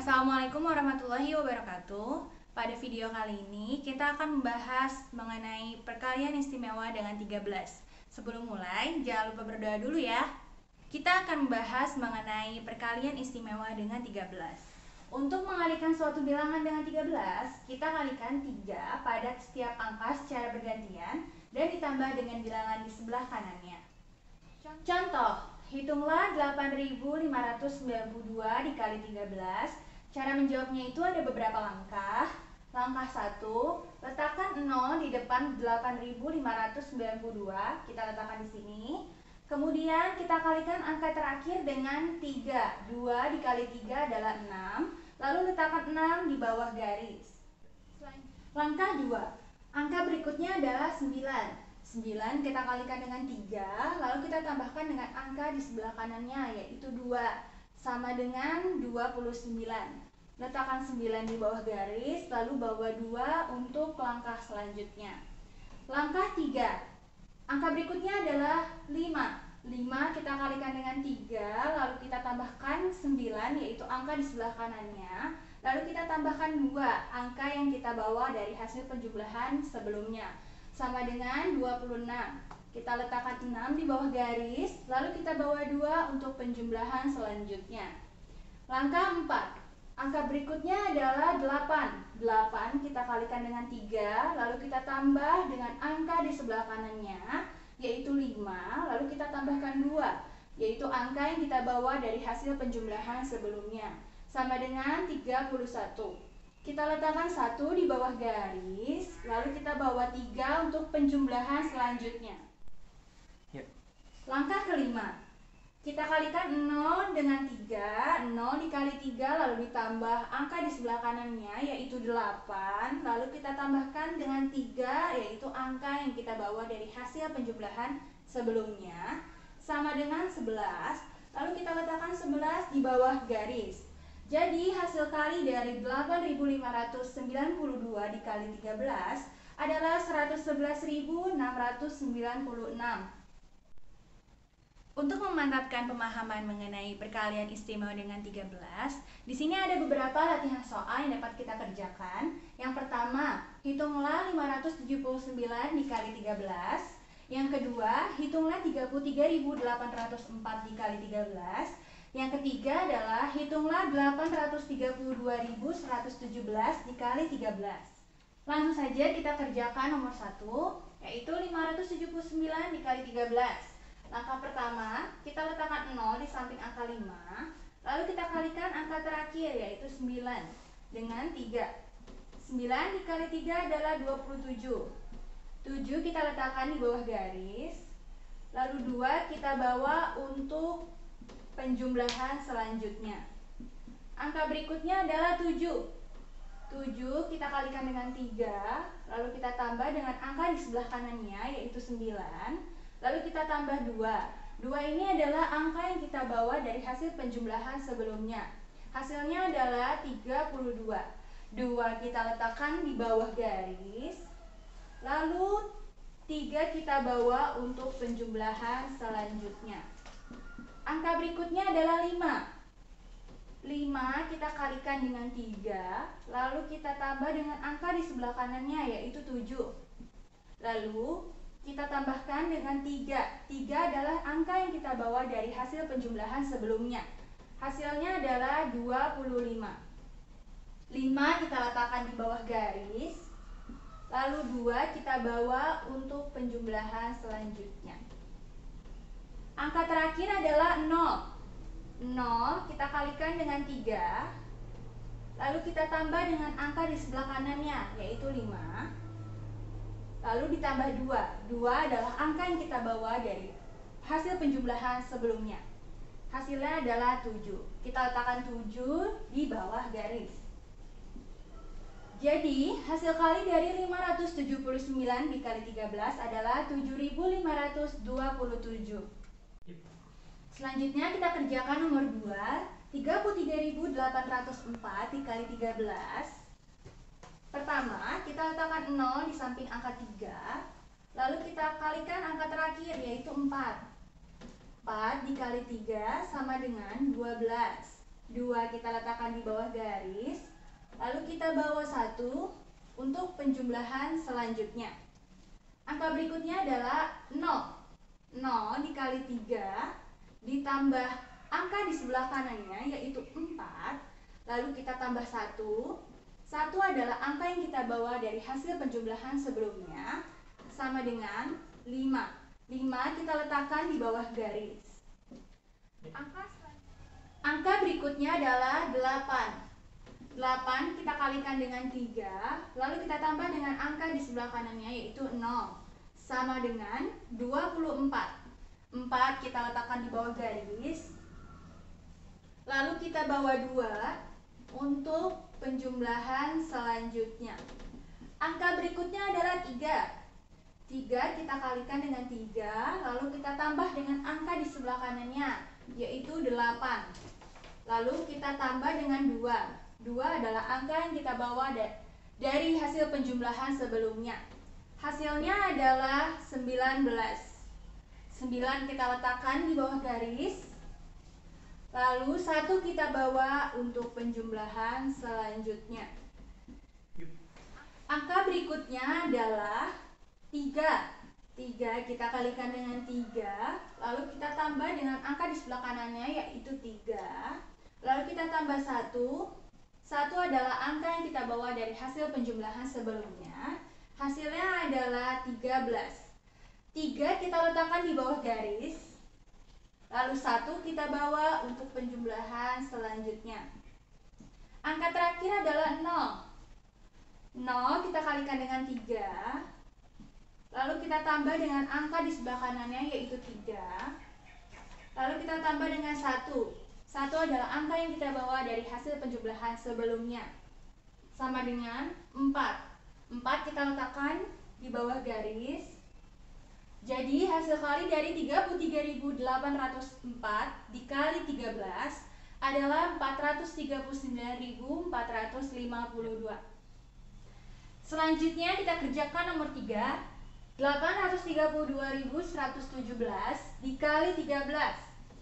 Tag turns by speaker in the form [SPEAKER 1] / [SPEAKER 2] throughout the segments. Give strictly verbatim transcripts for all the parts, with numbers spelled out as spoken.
[SPEAKER 1] Assalamualaikum warahmatullahi wabarakatuh. Pada video kali ini kita akan membahas mengenai perkalian istimewa dengan tiga belas. Sebelum mulai, jangan lupa berdoa dulu ya. Kita akan membahas mengenai perkalian istimewa dengan tiga belas. Untuk mengalikan suatu bilangan dengan tiga belas, kita kalikan tiga pada setiap angka secara bergantian dan ditambah dengan bilangan di sebelah kanannya. Contoh, hitunglah delapan ribu lima ratus sembilan puluh dua dikali tiga belas. Cara menjawabnya itu ada beberapa langkah. Langkah satu, letakkan nol di depan delapan ribu lima ratus sembilan puluh dua. Kita letakkan di sini. Kemudian kita kalikan angka terakhir dengan tiga. dua dikali tiga adalah enam. Lalu letakkan enam di bawah garis. Langkah dua, angka berikutnya adalah sembilan. sembilan kita kalikan dengan tiga, lalu kita tambahkan dengan angka di sebelah kanannya, yaitu dua. Sama dengan dua puluh sembilan. Letakkan sembilan di bawah garis, lalu bawa dua untuk langkah selanjutnya. Langkah tiga, angka berikutnya adalah lima. lima kita kalikan dengan tiga, lalu kita tambahkan sembilan, yaitu angka di sebelah kanannya. Lalu kita tambahkan dua, angka yang kita bawa dari hasil penjumlahan sebelumnya. Sama dengan dua puluh enam. Kita letakkan enam di bawah garis, lalu kita bawa dua untuk penjumlahan selanjutnya. Langkah empat, angka berikutnya adalah delapan. delapan kita kalikan dengan tiga, lalu kita tambah dengan angka di sebelah kanannya, yaitu lima, lalu kita tambahkan dua, yaitu angka yang kita bawa dari hasil penjumlahan sebelumnya. Sama dengan tiga puluh satu. Kita letakkan satu di bawah garis, lalu kita bawa tiga untuk penjumlahan selanjutnya. Langkah kelima, kita kalikan nol dengan tiga. nol dikali tiga lalu ditambah angka di sebelah kanannya, yaitu delapan. Lalu kita tambahkan dengan tiga, yaitu angka yang kita bawa dari hasil penjumlahan sebelumnya. Sama dengan sebelas. Lalu kita letakkan sebelas di bawah garis. Jadi hasil kali dari delapan ribu lima ratus sembilan puluh dua dikali tiga belas adalah seratus sebelas ribu enam ratus sembilan puluh enam. Untuk memantapkan pemahaman mengenai perkalian istimewa dengan tiga belas, di sini ada beberapa latihan soal yang dapat kita kerjakan. Yang pertama, hitunglah lima ratus tujuh puluh sembilan dikali tiga belas. Yang kedua, hitunglah tiga puluh tiga ribu delapan ratus empat dikali tiga belas. Yang ketiga adalah hitunglah delapan ratus tiga puluh dua ribu seratus tujuh belas dikali tiga belas. Langsung saja kita kerjakan nomor satu, yaitu lima ratus tujuh puluh sembilan dikali tiga belas. Langkah pertama, kita letakkan nol di samping angka lima, lalu kita kalikan angka terakhir, yaitu sembilan, dengan tiga. sembilan dikali tiga adalah dua puluh tujuh. tujuh kita letakkan di bawah garis, lalu dua kita bawa untuk penjumlahan selanjutnya. Angka berikutnya adalah tujuh. tujuh kita kalikan dengan tiga, lalu kita tambah dengan angka di sebelah kanannya, yaitu sembilan. Lalu kita tambah dua. dua ini adalah angka yang kita bawa dari hasil penjumlahan sebelumnya. Hasilnya adalah tiga puluh dua. dua kita letakkan di bawah garis. Lalu tiga kita bawa untuk penjumlahan selanjutnya. Angka berikutnya adalah lima. lima kita kalikan dengan tiga, lalu kita tambah dengan angka di sebelah kanannya, yaitu tujuh. Lalu kita tambahkan dengan tiga. tiga adalah angka yang kita bawa dari hasil penjumlahan sebelumnya. Hasilnya adalah dua puluh lima. lima kita letakkan di bawah garis. Lalu dua kita bawa untuk penjumlahan selanjutnya. Angka terakhir adalah nol. nol kita kalikan dengan tiga. Lalu kita tambah dengan angka di sebelah kanannya, yaitu lima. Lalu ditambah dua. dua adalah angka yang kita bawa dari hasil penjumlahan sebelumnya. Hasilnya adalah tujuh. Kita letakkan tujuh di bawah garis. Jadi, hasil kali dari lima ratus tujuh puluh sembilan dikali tiga belas adalah tujuh ribu lima ratus dua puluh tujuh. Selanjutnya kita kerjakan nomor dua, tiga puluh tiga ribu delapan ratus empat dikali tiga belas. Pertama, kita letakkan nol di samping angka tiga, lalu kita kalikan angka terakhir, yaitu empat. empat dikali tiga sama dengan dua belas. dua kita letakkan di bawah garis. Lalu kita bawa satu untuk penjumlahan selanjutnya. Angka berikutnya adalah nol. nol dikali tiga ditambah angka di sebelah kanannya yaitu empat. Lalu kita tambah satu. satu adalah angka yang kita bawa dari hasil penjumlahan sebelumnya, sama dengan lima. lima kita letakkan di bawah garis. Angka, angka berikutnya adalah delapan. delapan kita kalikan dengan tiga, lalu kita tambah dengan angka di sebelah kanannya yaitu nol. Sama dengan dua puluh empat. empat kita letakkan di bawah garis. Lalu kita bawa dua untuk penjumlahan selanjutnya. Angka berikutnya adalah tiga. tiga kita kalikan dengan tiga, lalu kita tambah dengan angka di sebelah kanannya yaitu delapan. Lalu kita tambah dengan dua. dua adalah angka yang kita bawa dari hasil penjumlahan sebelumnya. Hasilnya adalah sembilan belas. sembilan kita letakkan di bawah garis. Lalu satu kita bawa untuk penjumlahan selanjutnya. Angka berikutnya adalah tiga. tiga kita kalikan dengan tiga, lalu kita tambah dengan angka di sebelah kanannya yaitu tiga. Lalu kita tambah satu. satu adalah angka yang kita bawa dari hasil penjumlahan sebelumnya. Hasilnya adalah tiga belas. tiga kita letakkan di bawah garis. Lalu satu kita bawa untuk penjumlahan selanjutnya. Angka terakhir adalah nol. nol kita kalikan dengan tiga. Lalu kita tambah dengan angka di sebelah kanannya yaitu tiga. Lalu kita tambah dengan satu. satu adalah angka yang kita bawa dari hasil penjumlahan sebelumnya. Sama dengan empat. empat kita letakkan di bawah garis. Jadi hasil kali dari tiga puluh tiga ribu delapan ratus empat dikali tiga belas adalah empat ratus tiga puluh sembilan ribu empat ratus lima puluh dua. Selanjutnya kita kerjakan nomor tiga. delapan ratus tiga puluh dua ribu seratus tujuh belas dikali tiga belas.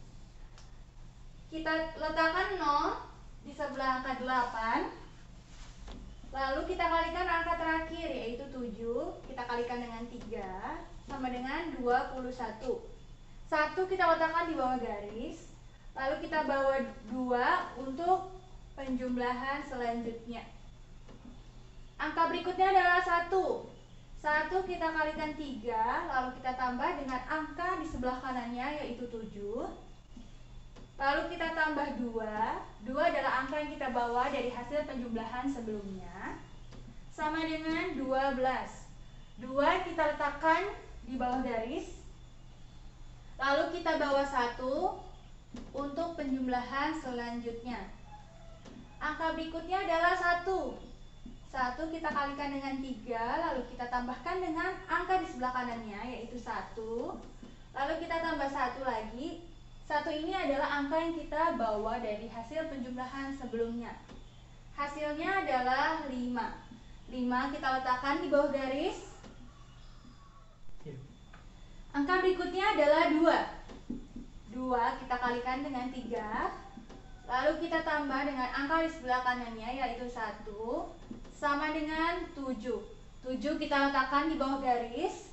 [SPEAKER 1] Kita letakkan nol di sebelah angka delapan. Lalu kita kalikan angka terakhir yaitu tujuh. Kita kalikan dengan tiga. Sama dengan dua puluh satu. satu kita letakkan di bawah garis. Lalu kita bawa dua untuk penjumlahan selanjutnya. Angka berikutnya adalah satu. satu kita kalikan tiga, lalu kita tambah dengan angka di sebelah kanannya yaitu tujuh. Lalu kita tambah dua. dua adalah angka yang kita bawa dari hasil penjumlahan sebelumnya. Sama dengan dua belas. dua kita letakkan di bawah garis. Lalu kita bawa satu untuk penjumlahan selanjutnya. Angka berikutnya adalah satu. satu kita kalikan dengan tiga, lalu kita tambahkan dengan angka di sebelah kanannya yaitu satu. Lalu kita tambah satu lagi. satu ini adalah angka yang kita bawa dari hasil penjumlahan sebelumnya. Hasilnya adalah lima. lima kita letakkan di bawah garis. Angka berikutnya adalah dua. dua kita kalikan dengan tiga. Lalu kita tambah dengan angka di sebelah kanannya yaitu satu. Sama dengan tujuh. tujuh kita letakkan di bawah garis.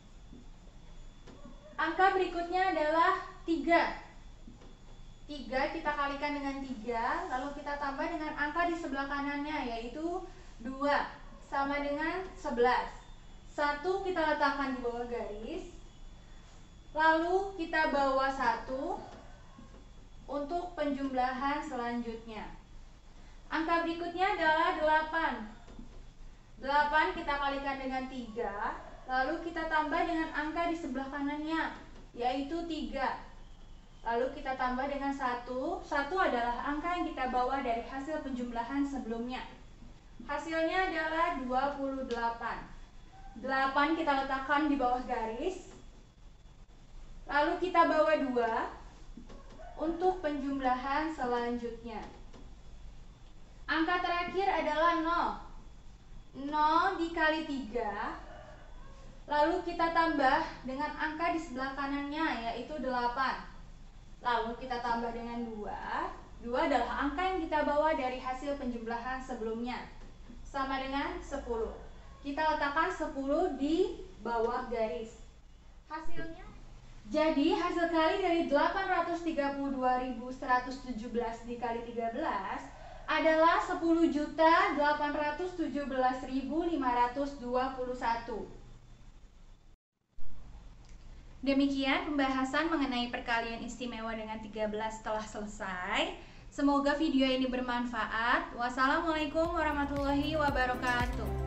[SPEAKER 1] Angka berikutnya adalah tiga. tiga kita kalikan dengan tiga. Lalu kita tambah dengan angka di sebelah kanannya yaitu dua. Sama dengan sebelas. satu kita letakkan di bawah garis. Lalu kita bawa satu untuk penjumlahan selanjutnya. Angka berikutnya adalah delapan. delapan kita kalikan dengan tiga. Lalu kita tambah dengan angka di sebelah kanannya yaitu tiga. Lalu kita tambah dengan satu. satu adalah angka yang kita bawa dari hasil penjumlahan sebelumnya. Hasilnya adalah dua puluh delapan. delapan kita letakkan di bawah garis. Lalu kita bawa dua untuk penjumlahan selanjutnya. Angka terakhir adalah nol. nol dikali tiga. Lalu kita tambah dengan angka di sebelah kanannya yaitu delapan. Lalu kita tambah dengan dua. dua adalah angka yang kita bawa dari hasil penjumlahan sebelumnya, sama dengan sepuluh. Kita letakkan sepuluh di bawah garis. Hasilnya, jadi hasil kali dari delapan ratus tiga puluh dua ribu seratus tujuh belas dikali tiga belas adalah sepuluh juta delapan ratus tujuh belas ribu lima ratus dua puluh satu. Demikian pembahasan mengenai perkalian istimewa dengan tiga belas telah selesai. Semoga video ini bermanfaat. Wassalamualaikum warahmatullahi wabarakatuh.